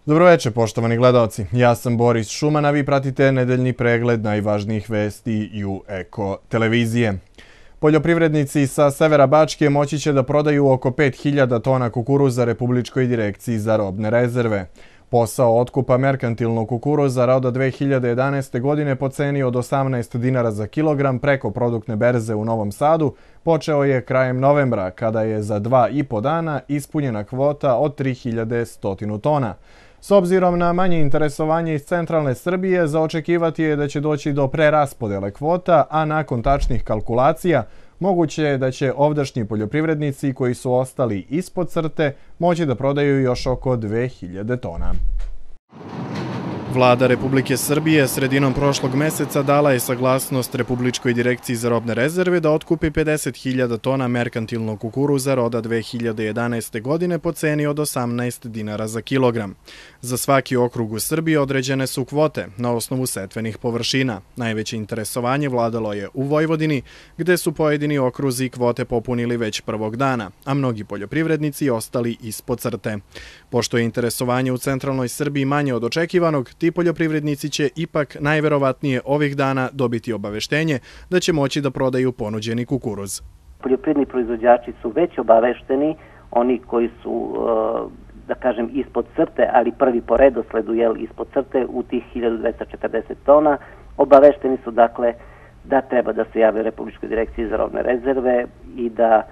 Dobroveče, poštovani gledaoci. Ja sam Boris Šuman, a vi pratite nedeljni pregled najvažnijih vesti i u Eko televizije. Poljoprivrednici sa severa Bačke moći će da prodaju oko 5000 tona kukuruza Republičkoj direkciji za robne rezerve. Posao otkupa merkantilnog kukuruza roda 2011. godine po ceni od 18 dinara za kilogram preko produktne berze u Novom Sadu počeo je krajem novembra, kada je za 2,5 dana ispunjena kvota od 3100 tona. S obzirom na manje interesovanje iz centralne Srbije, za očekivati je da će doći do preraspodele kvota, a nakon tačnih kalkulacija moguće je da će ovdašnji poljoprivrednici koji su ostali ispod crte moći da prodaju još oko 2000 tona. Vlada Republike Srbije sredinom prošlog meseca dala je saglasnost Republičkoj direkciji za robne rezerve da otkupi 50.000 tona merkantilnog kukuruza roda 2011. godine po ceni od 18 dinara za kilogram. Za svaki okrug u Srbiji određene su kvote na osnovu setvenih površina. Najveće interesovanje vladalo je u Vojvodini, gde su pojedini okruzi kvote popunili već prvog dana, a mnogi poljoprivrednici ostali ispod crte. Pošto je interesovanje u centralnoj Srbiji manje od očekivanog, ti poljoprivrednici će ipak najverovatnije ovih dana dobiti obaveštenje da će moći da prodaju ponuđeni kukuruz. Poljoprivredni proizvođači su već obavešteni, oni koji su, da kažem, ispod crte, ali prvi po redosledu ispod crte u tih 1240 tona, obavešteni su dakle da treba da se jave Republičkoj direkciji za robne rezerve i da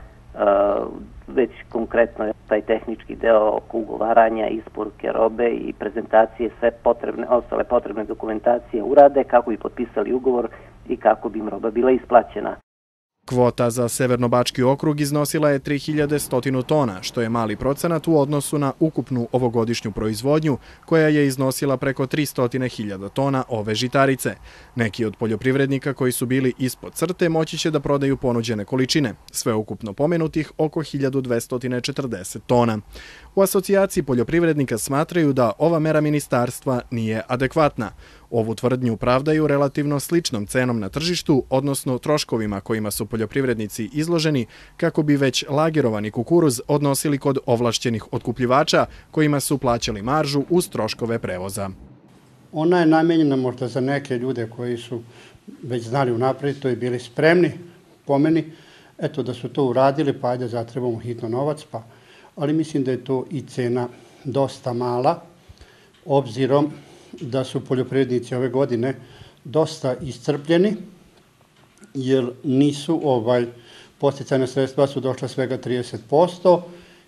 već konkretno taj tehnički deo oko ugovaranja, isporuke robe i prezentacije, sve ostale potrebne dokumentacije urade kako bi potpisali ugovor i kako bi im roba bila isplaćena. Kvota za Severnobački okrug iznosila je 3100 tona, što je mali procenat u odnosu na ukupnu ovogodišnju proizvodnju, koja je iznosila preko 300.000 tona ove žitarice. Neki od poljoprivrednika koji su bili ispod crte moći će da prodaju ponuđene količine, sve ukupno pomenutih oko 1240 tona. U asocijaciji poljoprivrednika smatraju da ova mera ministarstva nije adekvatna. Ovu tvrdnju pravdaju relativno sličnom cenom na tržištu, odnosno troškovima kojima su poljoprivrednici izloženi, kako bi već lagerovani kukuruz odnosili kod ovlašćenih otkupljivača, kojima su plaćali maržu uz troškove prevoza. Ona je namenjena možda za neke ljude koji su već znali unapred, to i bili spremni po meni, eto da su to uradili, pa ajde zatrebamo hitno novac, ali mislim da je to i cena dosta mala, obzirom da su poljoprivrednici ove godine dosta iscrpljeni, jer nisu podsticajna sredstva su došla svega 30%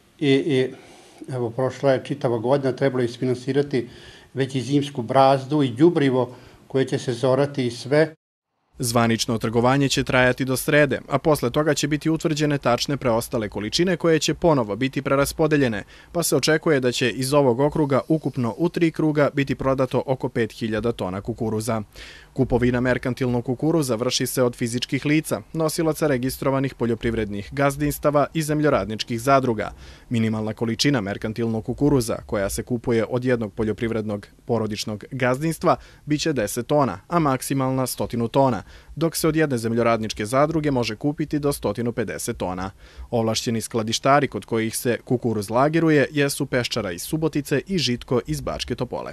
i evo prošla je čitava godina, trebalo je isfinansirati već i zimsku brazdu i đubrivo koje će se zorati i sve. Zvanično trgovanje će trajati do srede, a posle toga će biti utvrđene tačne preostale količine koje će ponovo biti preraspodeljene, pa se očekuje da će iz ovog okruga ukupno u 3 kruga biti prodato oko 5000 tona kukuruza. Kupovina merkantilnog kukuruza vrši se od fizičkih lica, nosilaca registrovanih poljoprivrednih gazdinstava i zemljoradničkih zadruga. Minimalna količina merkantilnog kukuruza, koja se kupuje od jednog poljoprivrednog porodičnog gazdinstva, biće 10 tona, a maksimalna 100 tona, dok se od jedne zemljoradničke zadruge može kupiti do 150 tona. Ovlašćeni skladištari kod kojih se kukuruz lageruje jesu Peščara iz Subotice i Žitko iz Bačke Topole.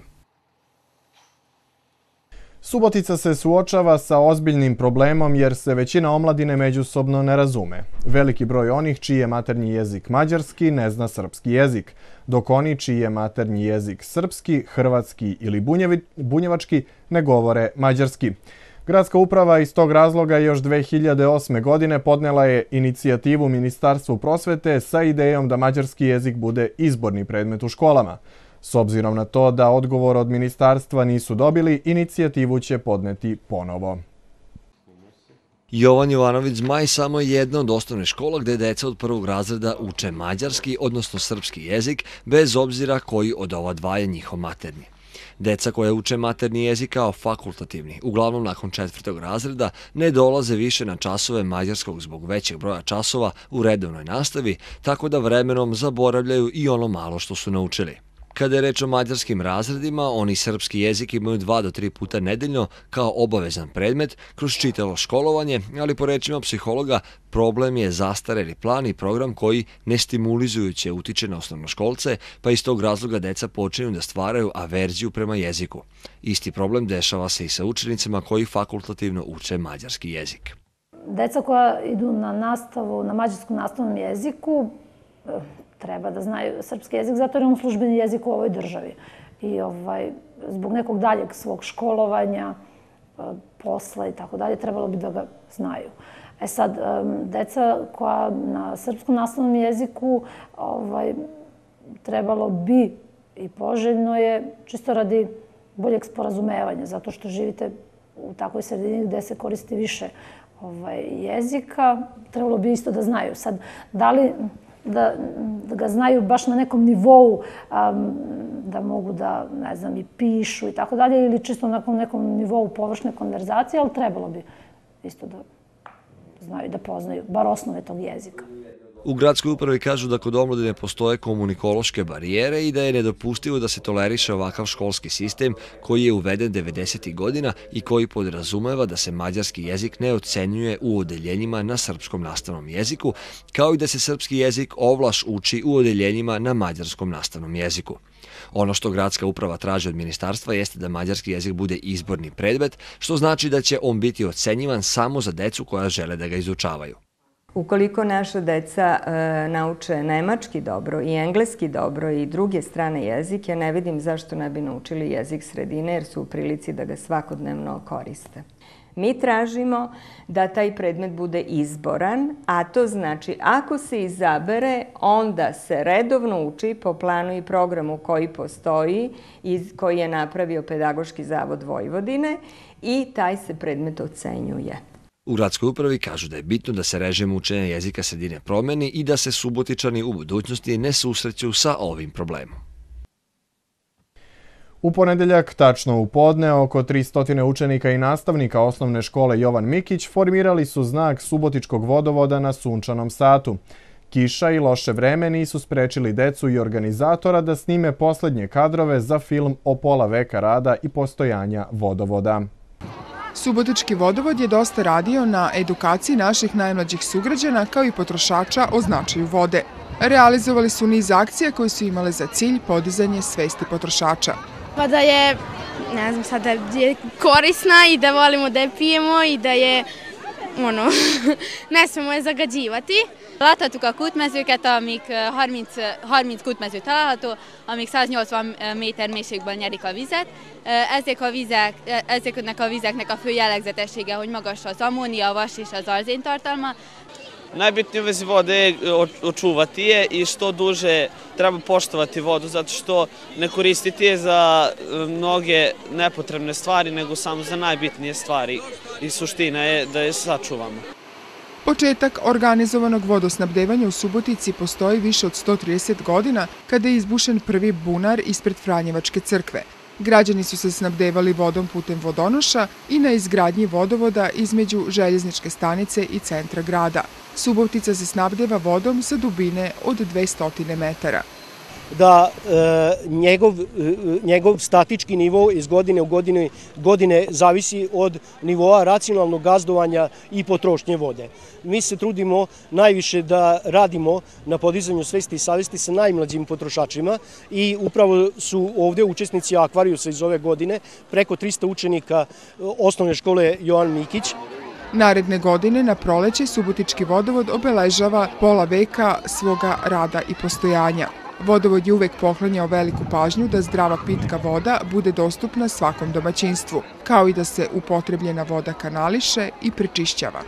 Subotica se suočava sa ozbiljnim problemom jer se većina omladine međusobno ne razume. Veliki broj onih čiji je maternji jezik mađarski ne zna srpski jezik, dok oni čiji je maternji jezik srpski, hrvatski ili bunjevački ne govore mađarski. Gradska uprava iz tog razloga još 2008. godine podnela je inicijativu Ministarstvu prosvete sa idejom da mađarski jezik bude izborni predmet u školama. S obzirom na to da odgovor od ministarstva nisu dobili, inicijativu će podneti ponovo. Jovan Jovanović Zmaj samo je jedna od osnovne škola gde deca od prvog razreda uče mađarski, odnosno srpski jezik, bez obzira koji od ova dva je njihov maternji. Deca koja uče maternji jezik kao fakultativni, uglavnom nakon 4. razreda, ne dolaze više na časove mađarskog zbog većeg broja časova u redovnoj nastavi, tako da vremenom zaboravljaju i ono malo što su naučili. Kada je reč o mađarskim razredima, oni srpski jezik imaju 2 do 3 puta nedeljno kao obavezan predmet kroz čitavo školovanje, ali po rečima psihologa problem je zastareli plan i program koji nestimulizujuće utiče na osnovnoškolce, pa iz tog razloga deca počinju da stvaraju averziju prema jeziku. Isti problem dešava se i sa učenicima koji fakultativno uče mađarski jezik. Deca koja idu na nastavu na mađarskom nastavnom jeziku treba da znaju srpski jezik, zato jer je on službeni jezik u ovoj državi. I zbog nekog daljeg svog školovanja, posla i tako dalje, trebalo bi da ga znaju. E sad, deca koja na srpskom nastavnom jeziku trebalo bi i poželjno je čisto radi boljeg sporazumevanja, zato što živite u takvoj sredini gde se koristi više jezika, trebalo bi isto da znaju. Sad, da li da ga znaju baš na nekom nivou, da mogu da, ne znam, i pišu i tako dalje, ili čisto na nekom nivou površne konverzacije, ali trebalo bi isto da znaju, da poznaju, bar osnove tog jezika. U gradskoj upravi kažu da kod omladine postoje komunikološke barijere i da je nedopustivo da se toleriše ovakav školski sistem koji je uveden 90. godina i koji podrazumeva da se mađarski jezik ne ocenjuje u odeljenjima na srpskom nastavnom jeziku, kao i da se srpski jezik ovlaš uči u odeljenjima na mađarskom nastavnom jeziku. Ono što gradska uprava traži od ministarstva jeste da mađarski jezik bude izborni predmet, što znači da će on biti ocenjivan samo za decu koja žele da ga izučavaju. Ukoliko naša deca nauče nemački dobro i engleski dobro i druge strane jezike, ne vidim zašto ne bi naučili jezik sredine jer su u prilici da ga svakodnevno koriste. Mi tražimo da taj predmet bude izboran, a to znači ako se izabere, onda se redovno uči po planu i programu koji postoji i koji je napravio Pedagoški zavod Vojvodine i taj se predmet ocenjuje. U gradskoj upravi kažu da je bitno da se režim učenja jezika sredine promeni i da se Subotičani u budućnosti ne susreću sa ovim problemom. U ponedeljak, tačno u podne, oko 300 učenika i nastavnika osnovne škole Jovan Mikić formirali su znak Subotičkog vodovoda na sunčanom satu. Kiša i loše vreme nisu sprečili decu i organizatora da snime poslednje kadrove za film o pola veka rada i postojanja vodovoda. Subotički vodovod je dosta radio na edukaciji naših najmlađih sugrađana kao i potrošača o značaju vode. Realizovali su niz akcija koje su imale za cilj podizanje svesti potrošača. Pa da je, ne znam sad, da je korisna i da volimo da je pijemo i da je, ne smemo je zagađivati. Láthattuk a kútmezőket, amik 30 kútmező található, amik 180 méter mélységből nyerik a vizet. Ezeknek a vizeknek a fő jellegzetessége, hogy magas az ammónia, a vas és az arzén tartalma. Najbitnije u vezi vode je očuvati je i što duže treba poštovati vodu, zato što ne koristiti je za mnoge nepotrebne stvari, nego samo za najbitnije stvari. I suština je da je sačuvamo. Početak organizovanog vodosnabdevanja u Subotici postoji više od 130 godina kada je izbušen prvi bunar ispred Franjevačke crkve. Građani su se snabdevali vodom putem vodonoša i na izgradnji vodovoda između željezničke stanice i centra grada. Subotica se snabdeva vodom sa dubine od 200 metara. Da njegov statički nivo iz godine u godine zavisi od nivoa racionalnog gazdovanja i potrošnje vode. Mi se trudimo najviše da radimo na podizanju svesti i savesti sa najmlađim potrošačima i upravo su ovdje učesnici Akvarijusa iz ove godine, preko 300 učenika osnovne škole Jovan Mikić. Naredne godine na proleće Subotički vodovod obeležava pola veka svoga rada i postojanja. Vodovod je uvek poklanjao veliku pažnju da zdrava pitka voda bude dostupna svakom domaćinstvu, kao i da se upotrebljena voda kanališe i prečišćava.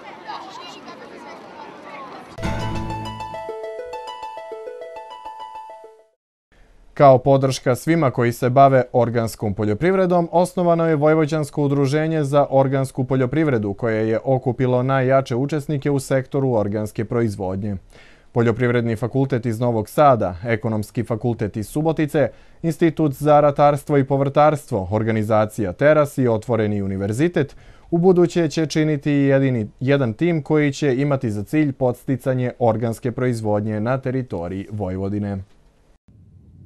Kao podrška svima koji se bave organskom poljoprivredom, osnovano je Vojvođansko udruženje za organsku poljoprivredu, koje je okupilo najjače učesnike u sektoru organske proizvodnje. Poljoprivredni fakultet iz Novog Sada, Ekonomski fakultet iz Subotice, Institut za ratarstvo i povrtarstvo, organizacija Teras i Otvoreni univerzitet ubuduće će činiti jedan tim koji će imati za cilj podsticanje organske proizvodnje na teritoriji Vojvodine.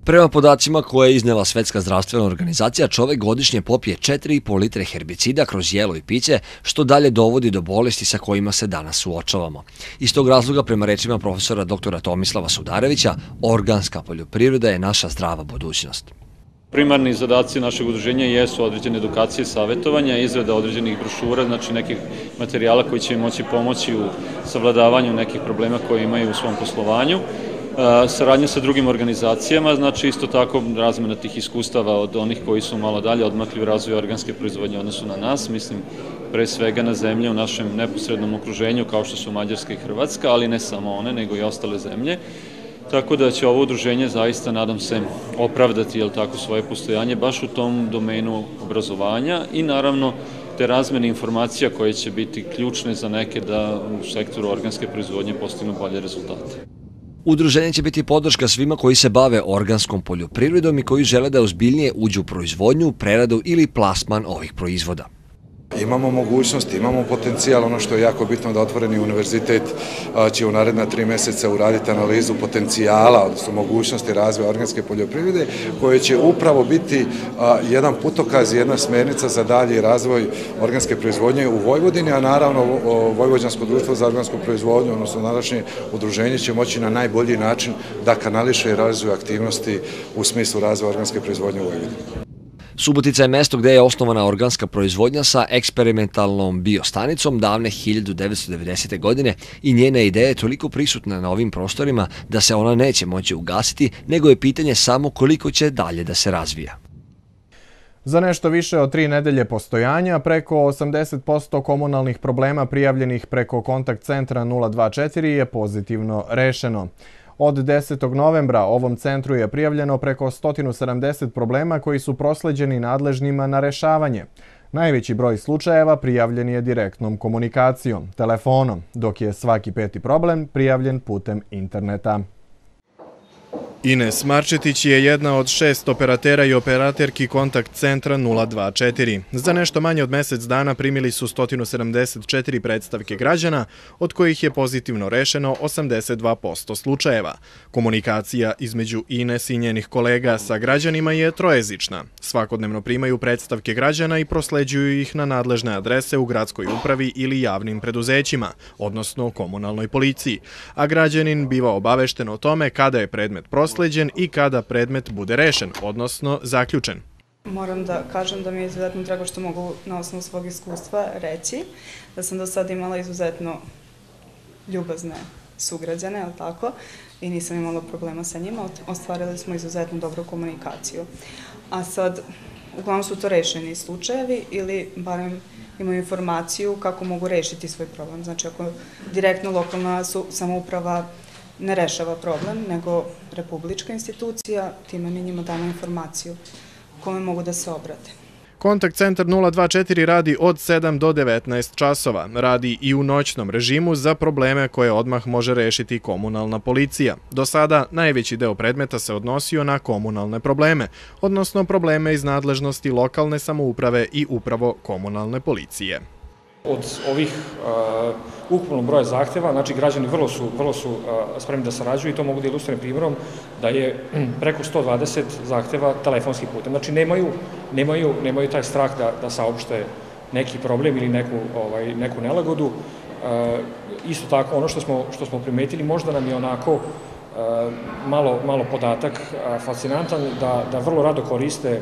Prema podacima koje je iznela Svetska zdravstvena organizacija, čovek godišnje popije 4,5 litre herbicida kroz jelo i piće, što dalje dovodi do bolesti sa kojima se danas suočavamo. Iz tog razloga, prema rečima profesora dr. Tomislava Sudarevića, organska poljoprivreda je naša zdrava budućnost. Primarni zadaci našeg udruženja jesu određene edukacije, savjetovanja, izrada određenih brošura, znači nekih materijala koji će im moći pomoći u savladavanju nekih problema koje imaju u svom poslovanju. Saradnja sa drugim organizacijama, znači isto tako razmena tih iskustava od onih koji su malo dalje odmakli u razvoju organske proizvodnje odnosu na nas, mislim pre svega na zemlje u našem neposrednom okruženju kao što su Mađarska i Hrvatska, ali ne samo one, nego i ostale zemlje. Tako da će ovo udruženje zaista, nadam se, opravdati svoje postojanje baš u tom domenu obrazovanja i naravno te razmene informacija koje će biti ključne za neke da u sektoru organske proizvodnje postignu bolje rezultate. Udruženje će biti podrška svima koji se bave organskom poljoprivredom i koji žele da ozbiljnije uđu u proizvodnju, preradu ili plasman ovih proizvoda. Imamo mogućnosti, imamo potencijal, ono što je jako bitno da otvoreni univerzitet će u naredna 3 meseca uraditi analizu potencijala, odnosno mogućnosti razvoja organske poljoprivrede, koje će upravo biti jedan putokaz, jedna smernica za dalji razvoj organske proizvodnje u Vojvodini, a naravno Vojvođansko društvo za organsku proizvodnju, odnosno današnje udruženje, će moći na najbolji način da kanališe i razvoj aktivnosti u smislu razvoja organske proizvodnje u Vojvodini. Subotica je mesto gde je osnovana organska proizvodnja sa eksperimentalnom biostanicom davne 1990. godine i njena ideja je toliko prisutna na ovim prostorima da se ona neće moći ugasiti, nego je pitanje samo koliko će dalje da se razvija. Za nešto više od 3 nedelje postojanja, preko 80% komunalnih problema prijavljenih preko kontakt centra 024 je pozitivno rešeno. Od 10. novembra ovom centru je prijavljeno preko 170 problema koji su prosleđeni nadležnima na rešavanje. Najveći broj slučajeva prijavljen je direktnom komunikacijom, telefonom, dok je svaki 5. problem prijavljen putem interneta. Ines Marčetić je jedna od 6 operatera i operaterki kontakt centra 024. Za nešto manje od mesec dana primili su 174 predstavke građana, od kojih je pozitivno rešeno 82% slučajeva. Komunikacija između Ines i njenih kolega sa građanima je trojezična. Svakodnevno primaju predstavke građana i prosleđuju ih na nadležne adrese u gradskoj upravi ili javnim preduzećima, odnosno komunalnoj policiji, a građanin biva obavešten o tome kada je predmet prosleđen i kada predmet bude rešen, odnosno zaključen. Moram da kažem da mi je izuzetno drago što mogu na osnovu svog iskustva reći da sam do sada imala izuzetno ljubazne sugrađane, ali tako, i nisam imala problema sa njima. Ostvarili smo izuzetno dobru komunikaciju. A sad, uglavnom su to rešeni slučajevi ili barem imaju informaciju kako mogu rešiti svoj problem. Znači, ako direktno lokalna samouprava ne rešava problem, nego republička institucija, time mi njima damo informaciju kome mogu da se obrate. Kontakt centar 024 radi od 7 do 19 časova. Radi i u noćnom režimu za probleme koje odmah može rešiti komunalna policija. Do sada najveći deo predmeta se odnosio na komunalne probleme, odnosno probleme iz nadležnosti lokalne samouprave i upravo komunalne policije. Od ovih ukupnog broja zahteva, znači građani vrlo su spremni da sarađuju i to mogu da ilustrujem primjerom da je preko 120 zahteva telefonskim putem. Znači nemaju taj strah da saopšte neki problem ili neku nelagodu. Isto tako, ono što smo primetili, možda nam je onako malo podatak fascinantan, da vrlo rado koriste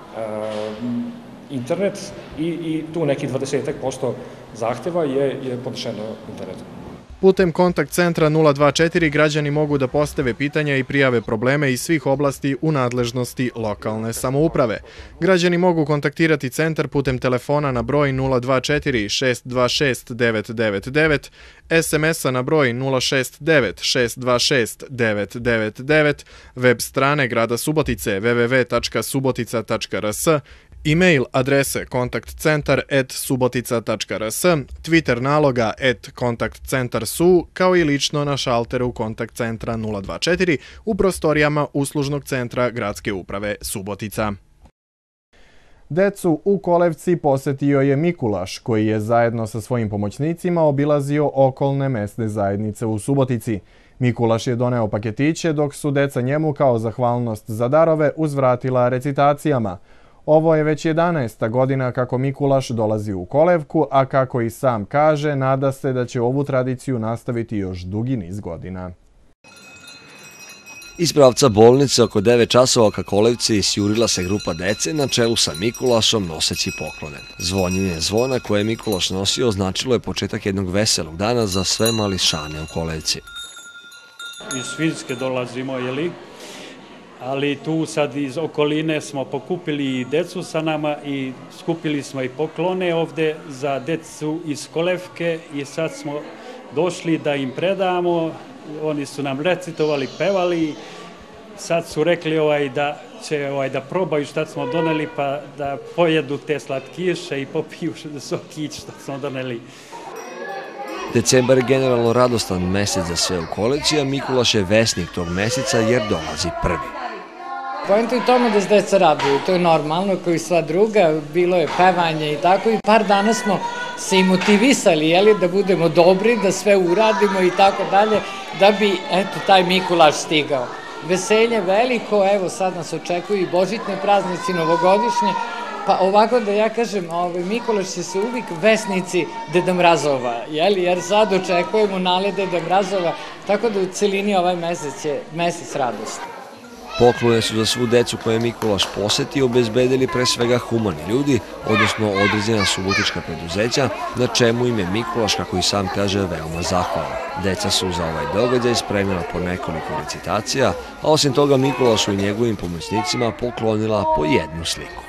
internet i tu neki 20% zahteva je podnešeno internetom. Putem kontakt centra 024 građani mogu da postave pitanja i prijave probleme iz svih oblasti u nadležnosti lokalne samouprave. Građani mogu kontaktirati centar putem telefona na broj 024 626 999, SMS-a na broj 069 626 999, web strane grada Subotice www.subotica.rs, e-mail adrese kontaktcentar@subotica.rs, Twitter naloga @kontaktcentarsu, kao i lično na šalteru kontakt centra 024 u prostorijama uslužnog centra gradske uprave Subotica. Decu u Kolevci posetio je Mikulaš, koji je zajedno sa svojim pomoćnicima obilazio okolne mesne zajednice u Subotici. Mikulaš je doneo paketiće, dok su deca njemu kao zahvalnost za darove uzvratila recitacijama. Ovo je već 11. godina kako Mikulaš dolazi u Kolevku, a kako i sam kaže, nada se da će ovu tradiciju nastaviti još dugi niz godina. Iz pravca bolnice oko 9 časova ka Kolevci isjurila se grupa dece na čelu sa Mikulašom noseći poklone. Zvonjenje zvona koje je Mikulaš nosio označilo je početak jednog veselog dana za sve mališane u Kolevci. Iz Finjske dolazimo, ali tu sad iz okoline smo pokupili i decu sa nama i skupili smo i poklone ovde za decu iz Kolevke i sad smo došli da im predamo. Oni su nam recitovali, pevali, sad su rekli da će da probaju šta smo doneli pa da pojedu te slatkiše i popiju sokić što smo doneli. Decembar je generalno radostan mesec za sve u Kolevci, a Mikulaš je vesnik tog meseca jer dolazi prvi. Poenta je u tome da se deca raduju, to je normalno, kao i sva druga, bilo je pevanje i tako i par dana smo se i motivisali, da budemo dobri, da sve uradimo i tako dalje, da bi, taj Mikulaš stigao. Veselje veliko, evo sad nas očekuju i božićni praznici, novogodišnji, pa ovako da ja kažem, Mikulaš će se uvijek vesnici Deda Mrazova, jer sad očekujemo nale Deda Mrazova, tako da u celini ovaj mesec je mesec radosti. Poklone su za svu decu koje je Mikulaš posetio obezbedili pre svega humani ljudi, odnosno određena subotička preduzeća, na čemu im je Mikulaš, kako i sam kaže, veoma zahvalan. Deca su za ovaj događaj spremila po nekoliko recitacija, a osim toga Mikulašu i njegovim pomoćnicima poklonila po jednu sliku.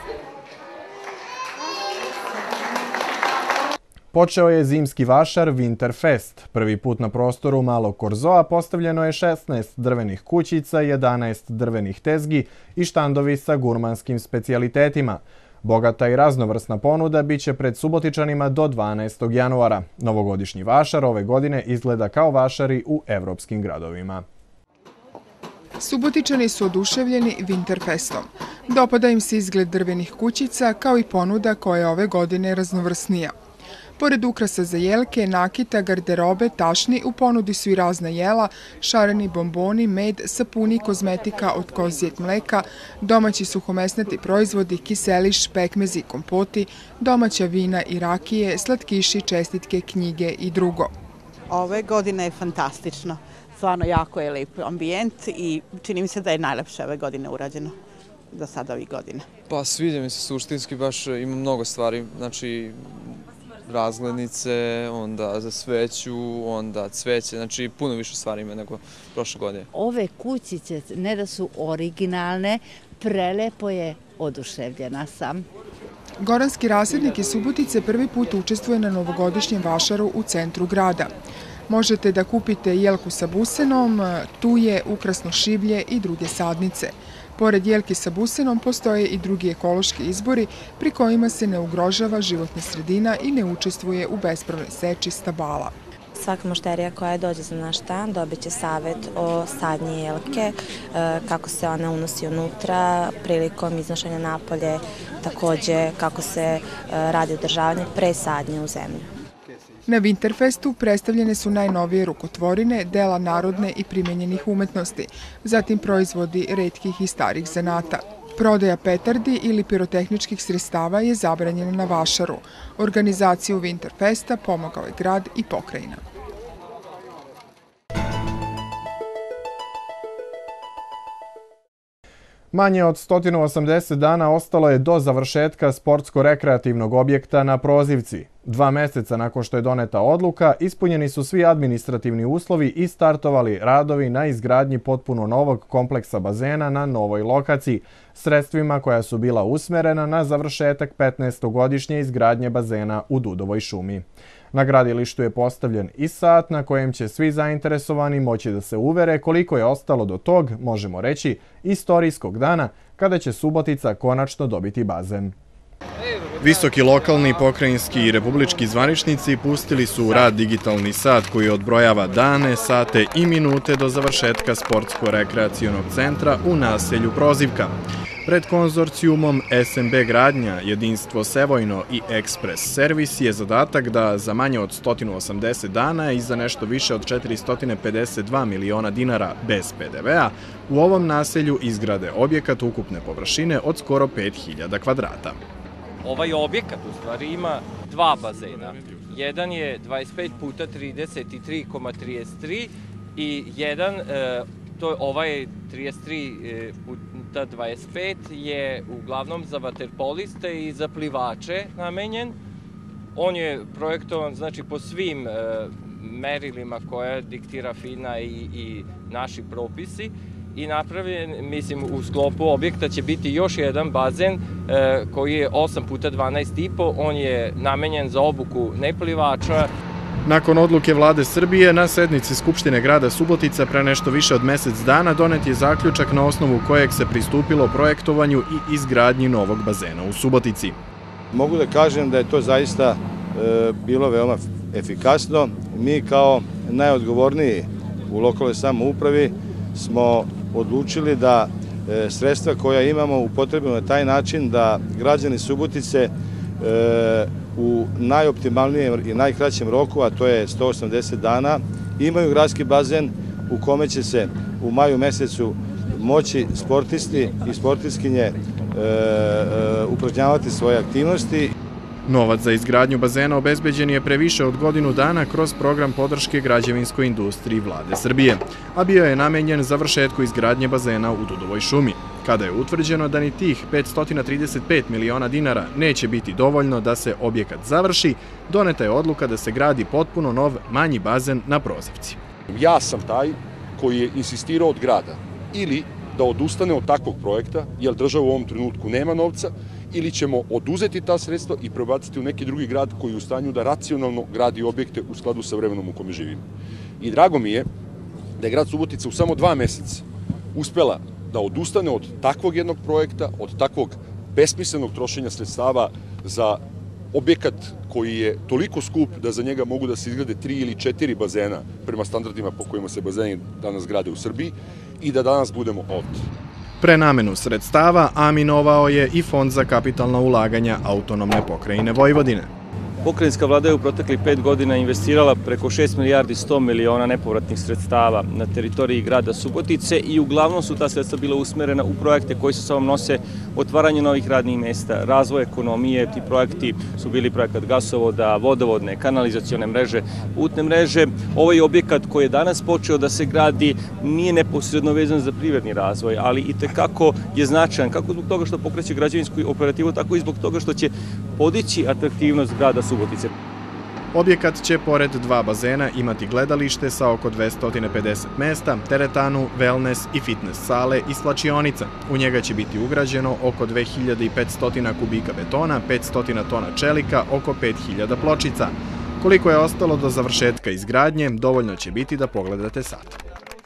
Počeo je zimski vašar Winterfest. Prvi put na prostoru Malog Korzoa postavljeno je 16 drvenih kućica, 11 drvenih tezgi i štandovi sa gurmanskim specijalitetima. Bogata i raznovrsna ponuda biće pred Subotičanima do 12. januara. Novogodišnji vašar ove godine izgleda kao vašari u evropskim gradovima. Subotičani su oduševljeni Winterfestom. Dopada im se izgled drvenih kućica kao i ponuda koja je ove godine raznovrsnija. Pored ukrasa za jelke, nakita, garderobe, tašni, u ponudi su i razna jela, šareni bomboni, med, sapuni i kozmetika od kozijeg mleka, domaći suhomesnati proizvodi, kiseliš, pekmezi, kompoti, domaća vina i rakije, slatkiši, čestitke, knjige i drugo. Ove godine je fantastično. Stvarno jako je lep ambijent i čini mi se da je najlepše ove godine urađeno do sada ovih godina. Pa sviđa mi se suštinski, baš ima mnogo stvari, znači razglednice, onda za sveću, onda cveće, znači puno više stvari ima nego prošle godine. Ove kućice ne da su originalne, prelepo je, oduševljena sam. Goranski rasadnik iz Subotice prvi put učestvuje na novogodišnjem vašaru u centru grada. Možete da kupite jelku sa busenom, tuje, ukrasno šiblje i druge sadnice. Pored jelke sa busenom postoje i drugi ekološki izbori pri kojima se ne ugrožava životna sredina i ne učestvuje u bespravnoj seči stabala. Svaka mušterija koja dođe za naš stan dobit će savjet o sadnji jelke, kako se ona unosi unutra prilikom iznošenja napolje, takođe kako se radi održavanje pre sadnje u zemlju. Na Winterfestu predstavljene su najnovije rukotvorine, dela narodne i primenjenih umetnosti, zatim proizvodi retkih i starih zanata. Prodaja petardi ili pirotehničkih sredstava je zabranjena na vašaru. Organizaciju Winterfesta pomogao je grad i pokrajina. Manje od 180 dana ostalo je do završetka sportsko-rekreativnog objekta na Prozivci. 2 meseca nakon što je doneta odluka, ispunjeni su svi administrativni uslovi i startovali radovi na izgradnji potpuno novog kompleksa bazena na novoj lokaciji, sredstvima koja su bila usmerena na završetak 15-godišnje izgradnje bazena u Dudovoj šumi. Na gradilištu je postavljen i sat na kojem će svi zainteresovani moći da se uvere koliko je ostalo do tog, možemo reći, istorijskog dana kada će Subotica konačno dobiti bazen. Visoki lokalni, pokrajinski i republički zvaničnici pustili su u rad digitalni sat koji odbrojava dane, sate i minute do završetka sportsko-rekreacionog centra u naselju Prozivka. Pred konzorcijumom SMB Gradnja, Jedinstvo Sevojno i Ekspres Servis je zadatak da za manje od 180 dana i za nešto više od 452 miliona dinara bez PDV-a u ovom naselju izgrade objekat ukupne površine od skoro 5000 kvadrata. Ovaj objekat u stvari ima dva bazena. Jedan je 25 puta 33,33 i jedan, ovaj 33 puta 25 je uglavnom za vaterpoliste i za plivače namenjen. On je projektovan znači po svim merilima koje diktira FINA i naši propisi i napravljen, mislim, u sklopu objekta će biti još jedan bazen koji je 8 puta 12,5, on je namenjen za obuku neplivača. Nakon odluke vlade Srbije, na sednici Skupštine grada Subotica pre nešto više od mesec dana donet je zaključak na osnovu kojeg se pristupilo projektovanju i izgradnji novog bazena u Subotici. Mogu da kažem da je to zaista bilo veoma efikasno. Mi kao najodgovorniji u lokalnoj samoupravi smo odlučili da sredstva koja imamo upotrebimo na taj način da građani Subotice u najoptimalnijem i najkraćem roku, a to je 180 dana, imaju gradski bazen u kome će se u maju mesecu moći sportisti i sportistkinje upražnjavati svoje aktivnosti. Novac za izgradnju bazena obezbeđen je pre više od godinu dana kroz program podrške građevinskoj industriji vlade Srbije, a bio je namenjen završetku izgradnje bazena u Dudovoj šumi. Kada je utvrđeno da ni tih 535 miliona dinara neće biti dovoljno da se objekat završi, doneta je odluka da se gradi potpuno nov manji bazen na Prozevci. Ja sam taj koji je insistirao od grada ili da odustane od takvog projekta, jer država u ovom trenutku nema novca, ili ćemo oduzeti ta sredstva i prebaciti u neki drugi grad koji je u stanju da racionalno gradi objekte u skladu sa vremenom u kome živimo. I drago mi je da je grad Subotica u samo 2 meseca uspela da odustane od takvog jednog projekta, od takvog besmislenog trošenja sredstava za objekat koji je toliko skup da za njega mogu da se izgrade 3 ili 4 bazena prema standardima po kojima se bazeni danas grade u Srbiji i da danas budemo ovdje. Prenamenu sredstava aminovao je i Fond za kapitalna ulaganja Autonomne pokrajine Vojvodine. Pokrajinska vlada je u proteklih 5 godina investirala preko 6 milijardi 100 miliona nepovratnih sredstava na teritoriji grada Subotice i uglavnom su ta sredstva bila usmerena u projekte koji sa sobom nose otvaranje novih radnih mesta, razvoj ekonomije. Ti projekti su bili projekat gasovoda, vodovodne, kanalizacione mreže, putne mreže. Ovaj objekat koji je danas počeo da se gradi nije neposredno vezan za privredni razvoj, ali i tekako je značajan, kako zbog toga što pokreće građevinsku operativu, tako i zbog toga što će podići atraktivnost grada Subotice. Objekat će pored 2 bazena imati gledalište sa oko 250 mesta, teretanu, wellness i fitness sale i slačionice. U njega će biti ugrađeno oko 2500 kubika betona, 500 tona čelika, oko 5000 pločica. Koliko je ostalo do završetka izgradnje, dovoljno će biti da pogledate sat.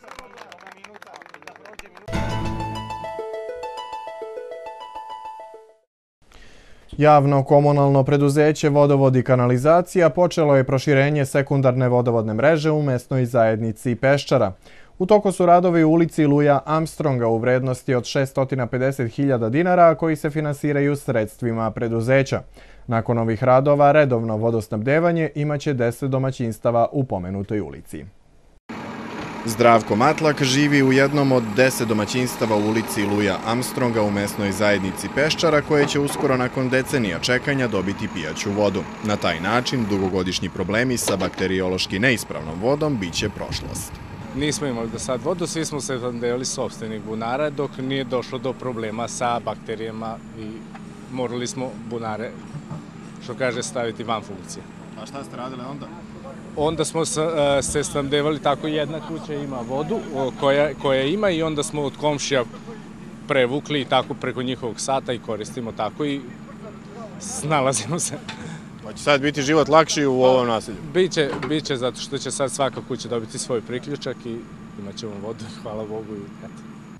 Javno komunalno preduzeće Vodovod i kanalizacija počelo je proširenje sekundarne vodovodne mreže u mesnoj zajednici Peščara. U toku su radovi u ulici Luja Armstronga u vrednosti od 650.000 dinara koji se finansiraju sredstvima preduzeća. Nakon ovih radova redovno vodosnabdevanje imaće 10 domaćinstava u pomenutoj ulici. Zdravko Matlak živi u jednom od 10 domaćinstava u ulici Luja Armstronga u mesnoj zajednici Peščara koje će uskoro nakon decenija čekanja dobiti pijaću vodu. Na taj način dugogodišnji problemi sa bakteriološki neispravnom vodom biće prošlost. Nismo imali do sad vodu, svi smo se snabdevali sopstvenih bunara dok nije došlo do problema sa bakterijama i morali smo bunare, što kaže, staviti van funkcije. A šta ste radili onda? Onda smo se snabdevali tako, jedna kuća ima vodu koja ima i onda smo od komšija prevukli i tako preko njihovog sata i koristimo tako i snalazimo se. Pa će sad biti život lakši u ovom naselju? Biće zato što će sad svaka kuća dobiti svoj priključak i imat ćemo vodu, hvala Bogu i eto.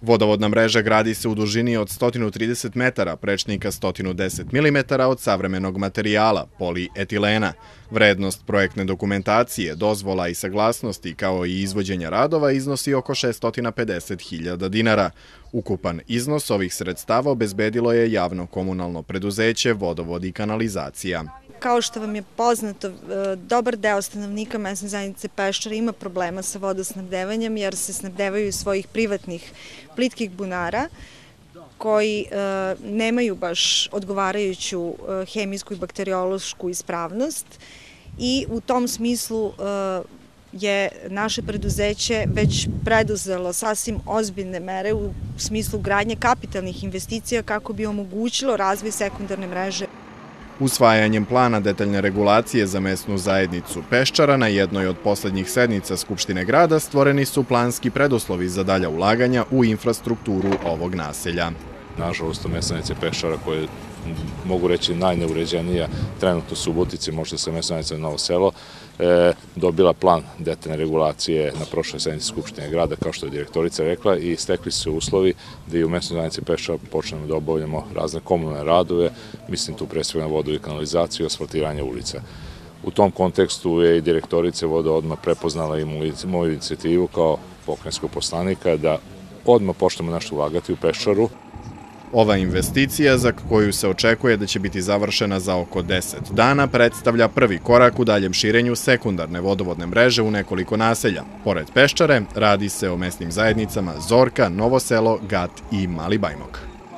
Vodovodna mreža gradi se u dužini od 130 metara, prečnika 110 mm od savremenog materijala, polietilena. Vrednost projektne dokumentacije, dozvola i saglasnosti kao i izvođenja radova iznosi oko 650.000 dinara. Ukupan iznos ovih sredstava obezbedilo je javno komunalno preduzeće Vodovod i kanalizacija. Kao što vam je poznato, dobar deo stanovnika mesne zajednice Peščara ima problema sa vodosnabdevanjem jer se snabdevaju iz svojih privatnih plitkih bunara koji nemaju baš odgovarajuću hemijsku i bakteriološku ispravnost i u tom smislu je naše preduzeće već preduzelo sasvim ozbiljne mere u smislu gradnje kapitalnih investicija kako bi omogućilo razvoj sekundarne mreže. Usvajanjem plana detaljne regulacije za mesnu zajednicu Peščara na jednoj od poslednjih sednica Skupštine grada stvoreni su planski preduslovi za dalja ulaganja u infrastrukturu ovog naselja. Nažalost, mesna zajednica Peščara, koja je, mogu reći, najneuređenija trenutno u Subotici, možda se mesna zajednica Novo Selo, dobila plan detaljne regulacije na prošloj sednici Skupštine grada, kao što je direktorica rekla, i stekli su se uslovi da i u mesnoj zajednici Peščara počnemo da obavljamo razne komunalne radove, mislim tu pre svega na vodu i kanalizaciju i asfaltiranje ulica. U tom kontekstu je i direktorica voda odmah prepoznala i moju inicijativu kao pokrajinskog poslanika da odmah počnemo nešto ulagati u Peščaru. Ova investicija, za koju se očekuje da će biti završena za oko 10 dana, predstavlja prvi korak u daljem širenju sekundarne vodovodne mreže u nekoliko naselja. Pored Peščare, radi se o mesnim zajednicama Zorka, Novo Selo, Gat i Mali Bajmok.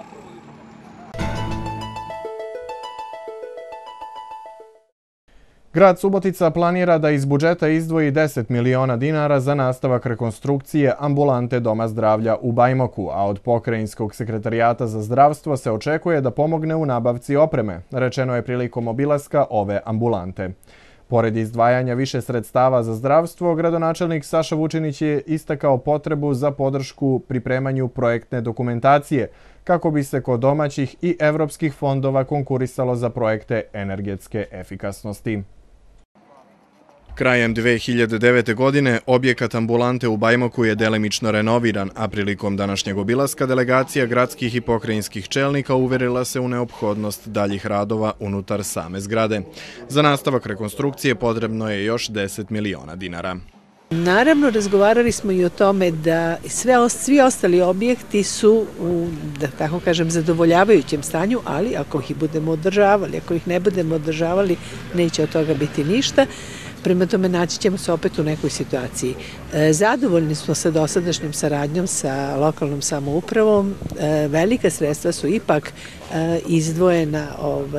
Grad Subotica planira da iz budžeta izdvoji 10 miliona dinara za nastavak rekonstrukcije ambulante Doma zdravlja u Bajmoku, a od Pokrajinskog sekretarijata za zdravstvo se očekuje da pomogne u nabavci opreme, rečeno je prilikom obilaska ove ambulante. Pored izdvajanja više sredstava za zdravstvo, gradonačelnik Saša Vučinić je istakao potrebu za podršku pripremanju projektne dokumentacije, kako bi se kod domaćih i evropskih fondova konkurisalo za projekte energetske efikasnosti. Krajem 2009. godine objekat ambulante u Bajmoku je delimično renoviran, a prilikom današnjeg obilaska delegacija gradskih i pokrajinskih čelnika uverila se u neophodnost daljih radova unutar same zgrade. Za nastavak rekonstrukcije potrebno je još 10 miliona dinara. Naravno, razgovarali smo i o tome da svi ostali objekti su u, da tako kažem, zadovoljavajućem stanju, ali ako ih budemo održavali, ako ih ne budemo održavali, neće od toga biti ništa. Prema tome, naći ćemo se opet u nekoj situaciji. Zadovoljni smo sa dosadašnjom saradnjom sa lokalnom samoupravom. Velika sredstva su ipak izdvojena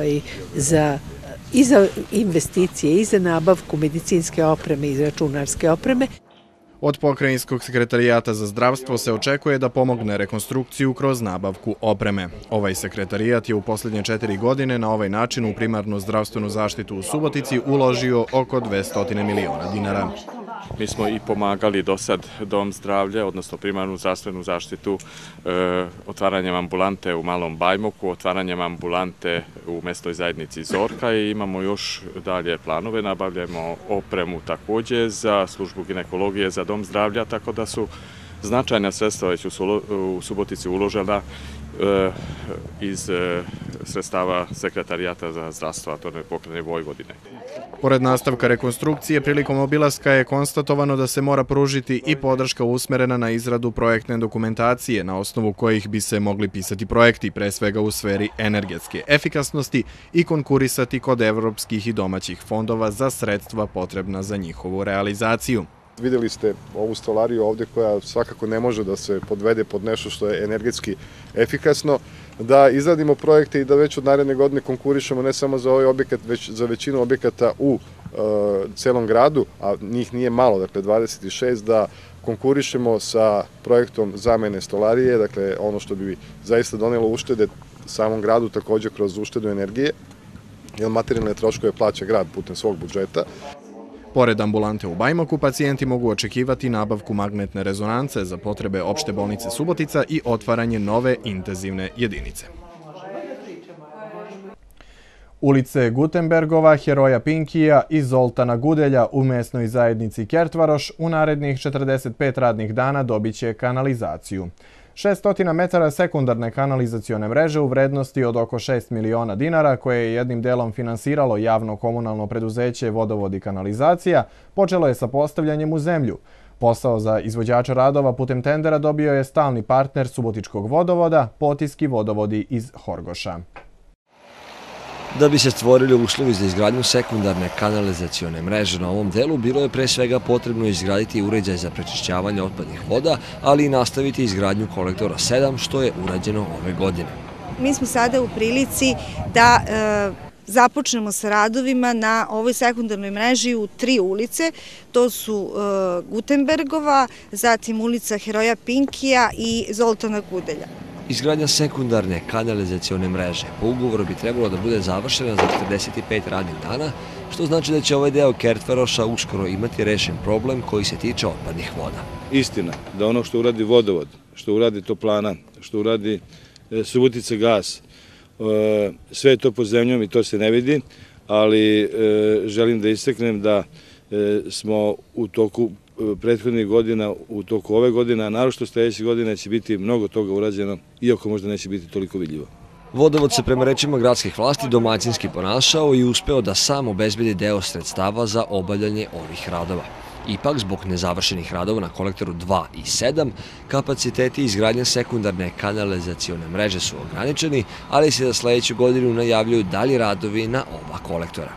i za investicije, i za nabavku medicinske opreme i računarske opreme. Od Pokrajinskog sekretarijata za zdravstvo se očekuje da pomogne rekonstrukciju kroz nabavku opreme. Ovaj sekretarijat je u posljednje 4 godine na ovaj način u primarnu zdravstvenu zaštitu u Subotici uložio oko 200 miliona dinara. Mi smo i pomagali do sad Dom zdravlja, odnosno primarnu zdravstvenu zaštitu, otvaranjem ambulante u Malom Bajmoku, otvaranjem ambulante u mesnoj zajednici Zorka i imamo još dalje planove. Nabavljamo opremu takođe za službu ginekologije, za Dom zdravlja, tako da su značajna sredstva već u Subotici uložena iz sredstava sekretarijata za zdravstvo Autonomne pokrajine Vojvodine. Pored nastavka rekonstrukcije, prilikom obilaska je konstatovano da se mora pružiti i podrška usmerena na izradu projektne dokumentacije, na osnovu kojih bi se mogli pisati projekti, pre svega u sferi energetske efikasnosti i konkurisati kod evropskih i domaćih fondova za sredstva potrebna za njihovu realizaciju. Vidjeli ste ovu stolariju ovdje koja svakako ne može da se podvede pod nešto što je energetski efikasno, da izradimo projekte i da već od naredne godine konkurišemo ne samo za ovaj objekat, već za većinu objekata u celom gradu, a njih nije malo, dakle 26, da konkurišemo sa projektom zamene stolarije, dakle ono što bi zaista donelo uštede samom gradu također kroz uštedu energije, jer materijalne troškove plaća grad putem svog budžeta. Pored ambulante u Bajmoku, pacijenti mogu očekivati nabavku magnetne rezonance za potrebe opšte bolnice Subotica i otvaranje nove intenzivne jedinice. Ulice Gutenbergova, Heroja Pinkija i Zoltana Gudelja u mesnoj zajednici Kertvaroš u narednih 45 radnih dana dobit će kanalizaciju. 600 metara sekundarne kanalizacione mreže u vrednosti od oko 6 miliona dinara, koje je jednim delom finansiralo javno komunalno preduzeće Vodovod i kanalizacija, počelo je sa postavljanjem u zemlju. Posao za izvođača radova putem tendera dobio je stalni partner Subotičkog vodovoda, Potiski vodovodi iz Horgoša. Da bi se stvorili uslovi za izgradnju sekundarne kanalizacione mreže na ovom delu, bilo je pre svega potrebno izgraditi uređaj za prečišćavanje otpadnih voda, ali i nastaviti izgradnju kolektora 7, što je urađeno ove godine. Mi smo sada u prilici da započnemo sa radovima na ovoj sekundarnoj mreži u 3 ulice. To su Gutenbergova, zatim ulica Heroja Pinkija i Zoltana Kudelja. Izgradnja sekundarne kanalizacione mreže po ugovoru bi trebalo da bude završena za 45 radnih dana, što znači da će ovaj deo Kertvaroša uskoro imati rešen problem koji se tiče otpadnih voda. Istina da ono što uradi vodovod, što uradi toplana, što uradi Subotica gas, sve je to pod zemljom i to se ne vidi, ali želim da istaknem da smo u toku prethodnih godina, u toku ove godine, a naročito sledeće godine će biti mnogo toga urađeno, iako možda neće biti toliko vidljivo. Vodovod se prema rečima gradskih vlasti domaćinski ponašao i uspeo da sam obezbedi deo sredstava za obavljanje ovih radova. Ipak, zbog nezavršenih radova na kolektoru 2 i 7, kapaciteti izgradnje sekundarne kanalizacione mreže su ograničeni, ali se za sledeću godinu najavljuju dalji radovi na oba kolektora.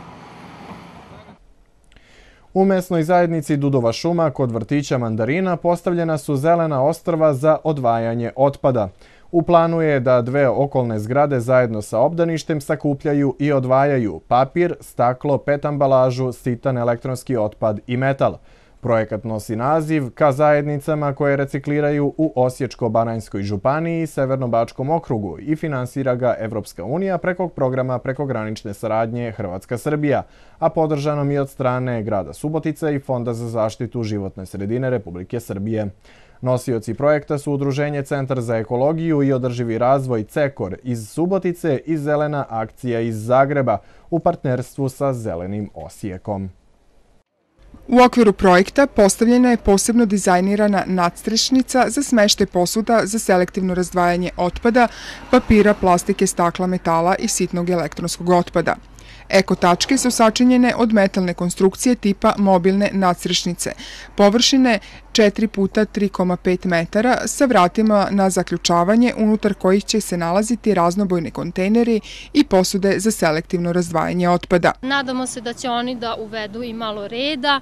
U mesnoj zajednici Dudova šuma kod vrtića Mandarina postavljena su zelena ostrva za odvajanje otpada. U planu je da 2 okolne zgrade zajedno sa obdaništem sakupljaju i odvajaju papir, staklo, PET ambalažu, sitan elektronski otpad i metal. Projekat nosi naziv Ka zajednicama koje recikliraju u Osječko-Baranjskoj županiji i Severno-Bačkom okrugu i finansira ga Evropska unija preko programa prekogranične saradnje Hrvatska-Srbija, a podržanom i od strane grada Subotice i Fonda za zaštitu životne sredine Republike Srbije. Nosioci projekta su Udruženje Centar za ekologiju i održivi razvoj CEKOR iz Subotice i Zelena akcija iz Zagreba u partnerstvu sa Zelenim Osijekom. U okviru projekta postavljena je posebno dizajnirana nadstrešnica za smeštaj posuda za selektivno razdvajanje otpada, papira, plastike, stakla, metala i sitnog elektronskog otpada. Eko tačke su sačinjene od metalne konstrukcije tipa mobilne nadstrešnice, površine 4 puta 3,5 metara sa vratima na zaključavanje unutar kojih će se nalaziti raznobojni kontejneri i posude za selektivno razdvajanje otpada. Nadamo se da će oni da uvedu i malo reda,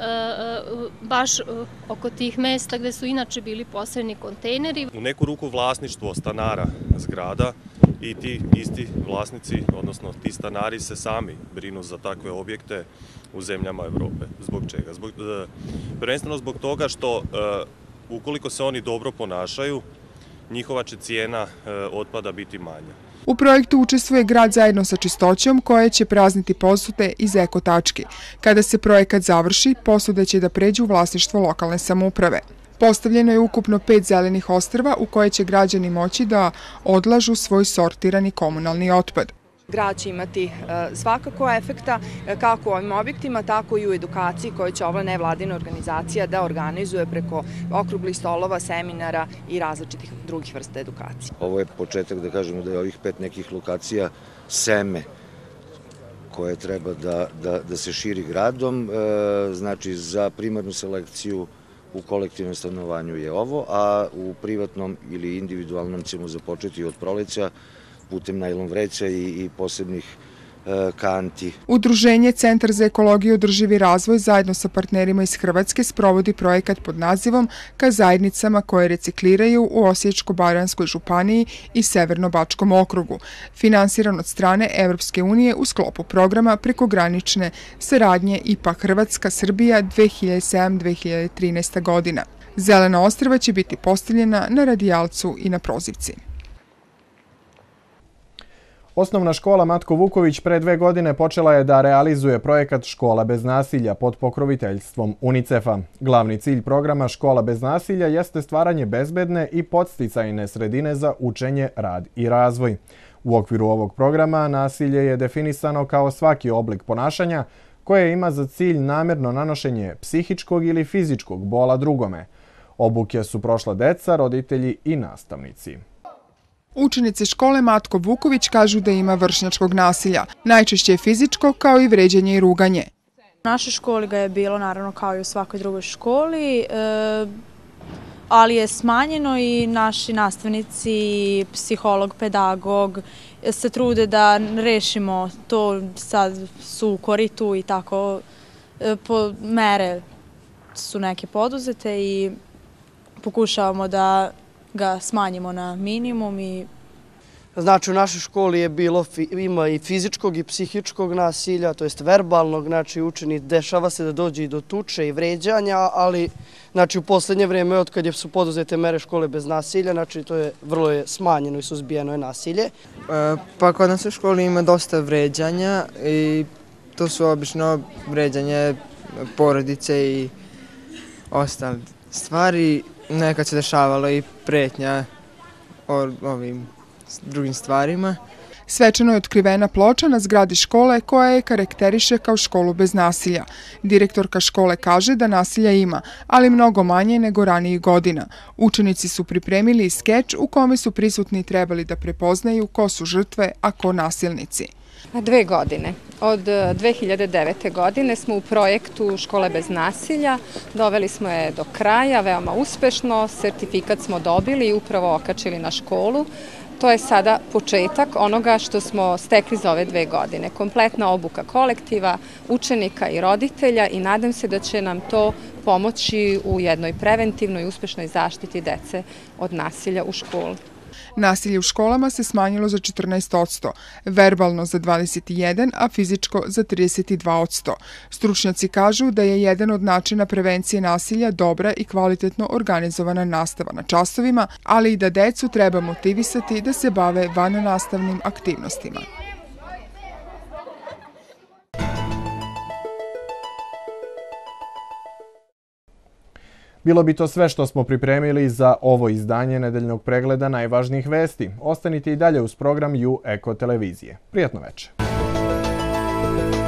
baš oko tih mesta gde su inače bili posebni kontejneri. U neku ruku vlasništvo stanara zgrada i ti isti vlasnici, odnosno ti stanari se sami brinu za takve objekte u zemljama Evrope. Zbog čega? Prvenstveno zbog toga što ukoliko se oni dobro ponašaju, njihova će cijena otpada biti manja. U projektu učestvuje grad zajedno sa Čistoćom koje će prazniti posude iz eko tački. Kada se projekat završi, posude će da pređu u vlasništvo lokalne samouprave. Postavljeno je ukupno 5 zelenih ostrva u koje će građani moći da odlažu svoj sortirani komunalni otpad. Grad će imati svakako efekta kako u ovim objektima, tako i u edukaciji koju će ova nevladina organizacija da organizuje preko okruglih stolova, seminara i različitih drugih vrsta edukacije. Ovo je početak, da kažemo, da je ovih 5 nekih lokacija seme koje treba da se širi gradom. Znači, za primarnu selekciju u kolektivnom stanovanju je ovo, a u privatnom ili individualnom ćemo započeti od proleća putem najlon vreća i posebnih kanti. Udruženje Centar za ekologiju i održivi razvoj zajedno sa partnerima iz Hrvatske sprovodi projekat pod nazivom Ka zajednicama koje recikliraju u Osječko-Baranjskoj županiji i Severno-Bačkom okrugu, finansiran od strane Evropske unije u sklopu programa prekogranične saradnje IPA Hrvatska-Srbija 2007-2013 godina. Zelena ostrva će biti postavljena na Radijalcu i na Prozivci. Osnovna škola Matko Vuković pre 2 godine počela je da realizuje projekat Škola bez nasilja pod pokroviteljstvom UNICEF-a. Glavni cilj programa Škola bez nasilja jeste stvaranje bezbedne i podsticajne sredine za učenje, rad i razvoj. U okviru ovog programa nasilje je definisano kao svaki oblik ponašanja koje ima za cilj namerno nanošenje psihičkog ili fizičkog bola drugome. Obuke su prošla deca, roditelji i nastavnici. Učenice škole Matko Vuković kažu da ima vršnjačkog nasilja. Najčešće je fizičko, kao i vređanje i ruganje. U našoj školi ga je bilo, naravno, kao i u svakoj drugoj školi, ali je smanjeno i naši nastavnici, psiholog, pedagog se trude da rešimo to, sad su u koritu i tako, mere su neke poduzete i pokušavamo da ga smanjimo na minimum. Znači, u našoj školi je bilo, ima i fizičkog i psihičkog nasilja, to jest verbalnog, znači učeni dešava se da dođe i do tuče i vređanja, ali znači u poslednje vreme, od kad su poduzete mere škole bez nasilja, znači to je vrlo smanjeno i suzbijeno je nasilje. Pa kod nas u školi ima dosta vređanja i to su obično vređanje porodice i ostale stvari. Nekad se dešavalo i pretnja ovim drugim stvarima. Svečano je otkrivena ploča na zgradi škole koja je karakteriše kao školu bez nasilja. Direktorka škole kaže da nasilja ima, ali mnogo manje nego ranijih godina. Učenici su pripremili i skeč u kome su prisutni trebali da prepoznaju ko su žrtve, a ko nasilnici. 2 godine. Od 2009. godine smo u projektu Škole bez nasilja. Doveli smo je do kraja, veoma uspešno. Sertifikat smo dobili i upravo okačili na školu. To je sada početak onoga što smo stekli za ove 2 godine. Kompletna obuka kolektiva, učenika i roditelja i nadam se da će nam to pomoći u jednoj preventivnoj i uspešnoj zaštiti dece od nasilja u školi. Nasilje u školama se smanjilo za 14%, verbalno za 21%, a fizičko za 32%. Stručnjaci kažu da je jedan od načina prevencije nasilja dobra i kvalitetno organizovana nastava na časovima, ali i da decu treba motivisati da se bave vannastavnim aktivnostima. Bilo bi to sve što smo pripremili za ovo izdanje nedeljnog pregleda najvažnijih vesti. Ostanite i dalje uz program U Eko televizije. Prijatno večer.